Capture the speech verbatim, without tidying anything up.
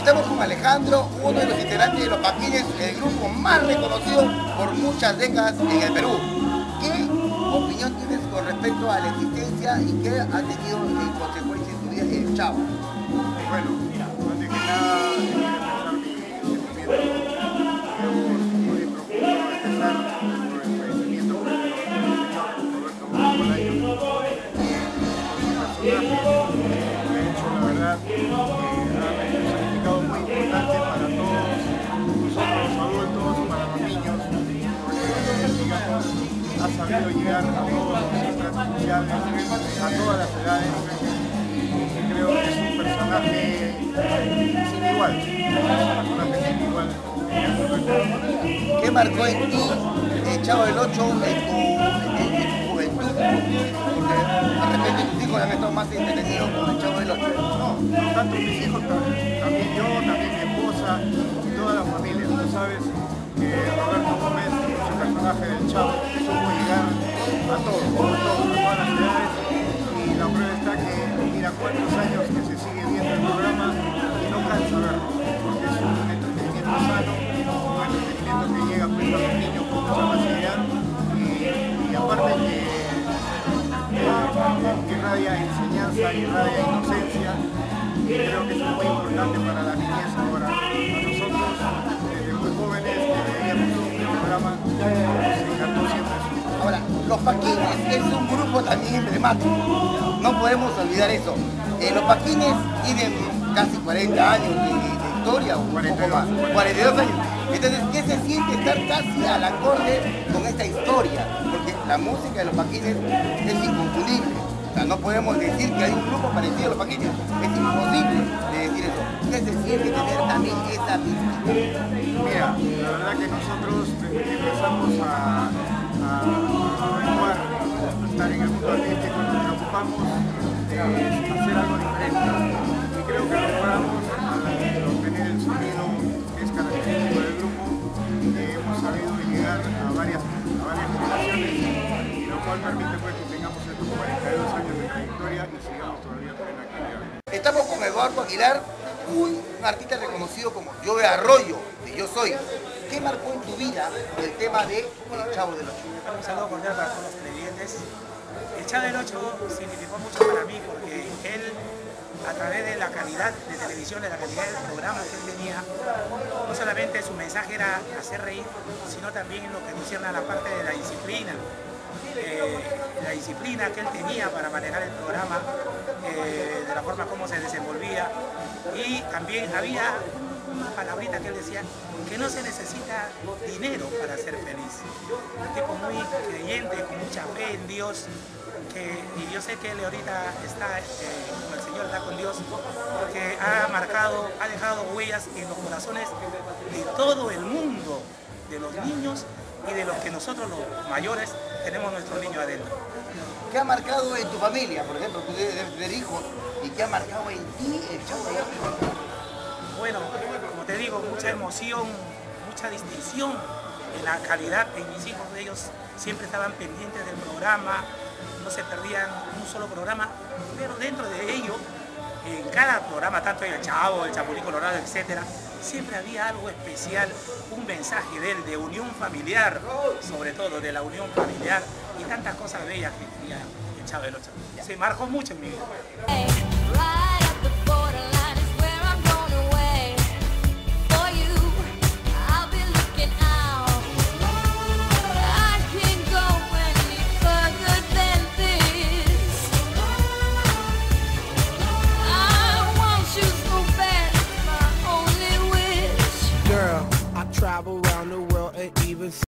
Estamos con Alejandro, uno de los integrantes de Los Paquines, el grupo más reconocido por muchas décadas en el Perú. ¿Qué opinión tienes con respecto a la existencia y qué ha tenido en consecuencia en tu vida el Chavo? Bueno, antes que nada, quiero expresar mi sentimiento. Yo muy profundo empezar por el fallecimiento del señor Roberto Bolaño. Mi personaje me ha hecho, la verdad, un significado muy importante para todos nosotros los adultos, para los niños, porque digamos, ha sabido llegar a todos los estratos sociales, a todas las edades. Creo que es un personaje sin igual, es un personaje sin igual. ¿Qué marcó en ti el Chavo del Ocho en tu, en, en tu juventud? Porque de repente tus hijos han estado más entretenidos con el Chavo del Ocho. No, no tanto mis hijos, también yo, también mi esposa y toda la familia. Tú sabes que Roberto Gómez, su personaje del Chavo, supo llegar a todos, a todos, a todas las edades. Y la prueba está que mira cuántos años que se sigue viendo el programa y no cansa verlo, porque es un entretenimiento sano, un entretenimiento que llega pues, a los niños con mucha facilidad y, y aparte que, que, que irradia enseñanza, irradia inocencia, y creo que eso es muy importante para la niñez ahora. A nosotros, desde muy jóvenes, que veíamos el programa, nos encantó siempre eso. Ahora, Los Paquines es un grupo también emblemático, no podemos olvidar eso. Eh, los Paquines tienen casi cuarenta años de, de historia, o un poco más, cuarenta y dos años. Entonces, ¿qué se siente estar casi al acorde con esta historia? Porque la música de Los Paquines es inconfundible. O sea, no podemos decir que hay un grupo parecido a Los Paquines. Es imposible de decir eso. ¿Qué se siente tener también esa mística? Mira, la verdad que nosotros desde que empezamos a, a, a averiguar, a estar en el mundo artístico, nos preocupamos de hacer algo diferente. Y creo que logramos al obtener el sonido que es característico del grupo, que hemos sabido llegar a varias, a varias generaciones, y lo cual permite pues, que tengamos estos cuarenta y dos años de trayectoria y sigamos todavía en la actividad. Estamos con Eduardo Aguilar, un artista reconocido como Joe Arroyo, de Yo Soy. ¿Qué marcó en tu vida el tema de El Chavo del Ocho? Un saludo cordial para todos los televidentes. El Chavo del Ocho significó mucho para mí porque él, a través de la calidad de televisión, de la calidad del programa que él tenía, no solamente su mensaje era hacer reír, sino también en lo que concierne a la parte de la disciplina. Eh, la disciplina que él tenía para manejar el programa, eh, de la forma como se desenvolvía, y también había una palabrita que él decía que no se necesita dinero para ser feliz. Un tipo muy creyente, con mucha fe en Dios, que, y yo sé que él ahorita está eh, con el Señor, está con Dios, porque ha marcado, ha dejado huellas en los corazones de todo el mundo, de los niños y de los que nosotros los mayores tenemos nuestro niño adentro. ¿Qué ha marcado en tu familia? Por ejemplo, tú debes tener hijos, ¿y qué ha marcado en ti el Chavo del Ocho? Bueno, como te digo, mucha emoción, mucha distinción en la calidad. En mis hijos, ellos siempre estaban pendientes del programa, no se perdían un solo programa, pero dentro de ello, en cada programa, tanto en El Chavo, El Chapulín Colorado, etcétera, siempre había algo especial, un mensaje de él, de unión familiar, sobre todo de la unión familiar y tantas cosas bellas que tenía El Chavo del Ocho. Se marcó mucho en mi vida.